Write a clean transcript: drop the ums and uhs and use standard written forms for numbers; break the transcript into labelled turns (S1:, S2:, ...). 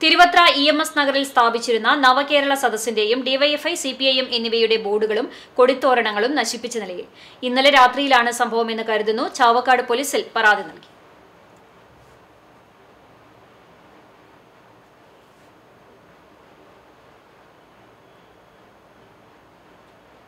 S1: Thiruvathra EMS നഗറിൽ സ്ഥാപിച്ചിരുന്ന നവകേരള സദസ്സിന്റെയും DYFI CPIM എന്നിവയുടെ ബോർഡുകളും കൊടിത്തോരണങ്ങളും നശിപ്പിച്ച നിലയിൽ ഇന്നലെ രാത്രിയിലാണ് സംഭവമെന്ന് കരുതുന്നു. ചാവക്കാട് പോലീസിൽ പരാതി നൽകി.